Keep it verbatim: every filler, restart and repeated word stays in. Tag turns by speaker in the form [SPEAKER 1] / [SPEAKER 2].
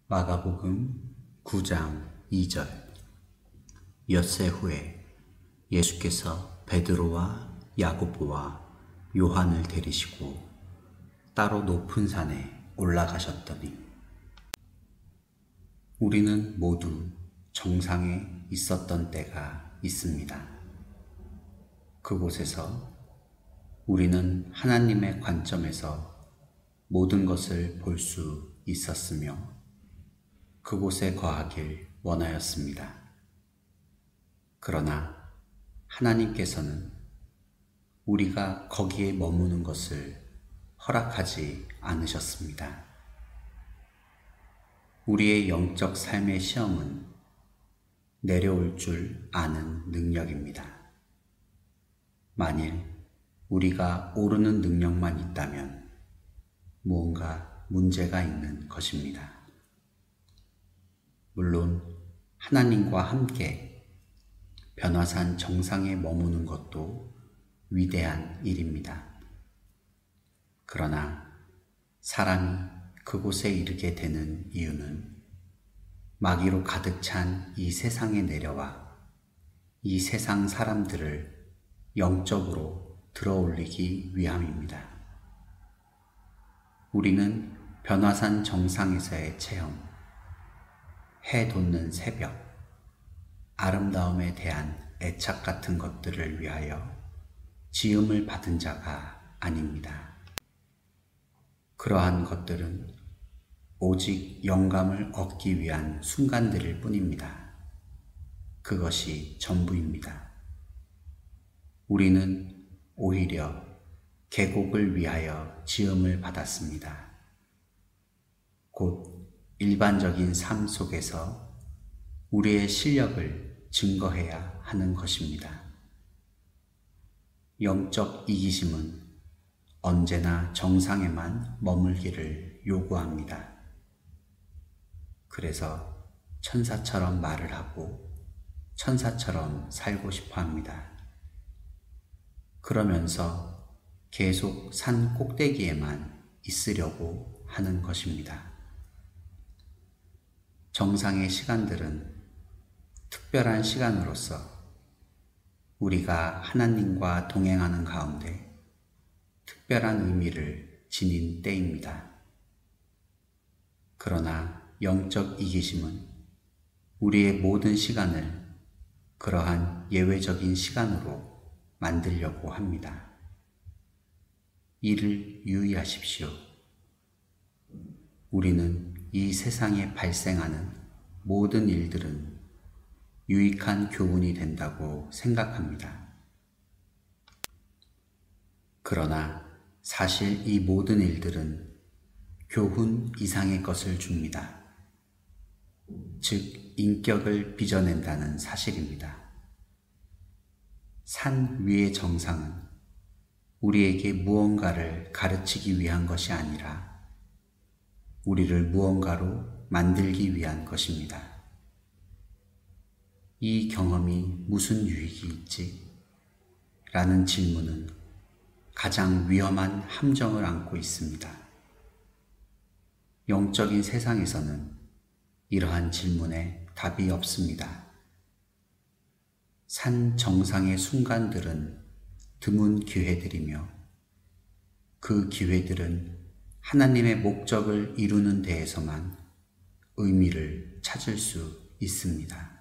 [SPEAKER 1] 마가복음 구 장 이 절. 엿새 후에 예수께서 베드로와 야고보와 요한을 데리시고 따로 높은 산에 올라가셨더니 우리는 모두 정상에 있었던 때가 있습니다. 그곳에서 우리는 하나님의 관점에서 모든 것을 볼 수 있었으며 그곳에 거하길 원하였습니다. 그러나 하나님께서는 우리가 거기에 머무는 것을 허락하지 않으셨습니다. 우리의 영적 삶의 시험은 내려올 줄 아는 능력입니다. 만일 우리가 오르는 능력만 있다면 무언가 문제가 있는 것입니다. 물론 하나님과 함께 변화산 정상에 머무는 것도 위대한 일입니다. 그러나 사람이 그곳에 이르게 되는 이유는 마귀로 가득 찬 이 세상에 내려와 이 세상 사람들을 영적으로 들어올리기 위함입니다. 우리는 변화산 정상에서의 체험, 해 돋는 새벽, 아름다움에 대한 애착 같은 것들을 위하여 지음을 받은 자가 아닙니다. 그러한 것들은 오직 영감을 얻기 위한 순간들일 뿐입니다. 그것이 전부입니다. 우리는 오히려 계곡을 위하여 지음을 받았습니다. 곧 일반적인 삶 속에서 우리의 실력을 증거해야 하는 것입니다. 영적 이기심은 언제나 정상에만 머물기를 요구합니다. 그래서 천사처럼 말을 하고 천사처럼 살고 싶어 합니다. 그러면서 계속 산 꼭대기에만 있으려고 하는 것입니다. 정상의 시간들은 특별한 시간으로서 우리가 하나님과 동행하는 가운데 특별한 의미를 지닌 때입니다. 그러나 영적 이기심은 우리의 모든 시간을 그러한 예외적인 시간으로 만들려고 합니다. 이를 유의하십시오. 우리는 이 세상에 발생하는 모든 일들은 유익한 교훈이 된다고 생각합니다. 그러나 사실 이 모든 일들은 교훈 이상의 것을 줍니다. 즉, 인격을 빚어낸다는 사실입니다. 산 위의 정상은 우리에게 무언가를 가르치기 위한 것이 아니라 우리를 무언가로 만들기 위한 것입니다. 이 경험이 무슨 유익이 있지? 라는 질문은 가장 위험한 함정을 안고 있습니다. 영적인 세상에서는 이러한 질문에 답이 없습니다. 산 정상의 순간들은 드문 기회들이며 그 기회들은 하나님의 목적을 이루는 데에서만 의미를 찾을 수 있습니다.